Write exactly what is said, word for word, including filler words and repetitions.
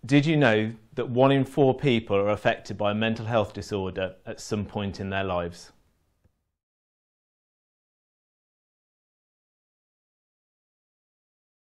Did you know that one in four people are affected by a mental health disorder at some point in their lives?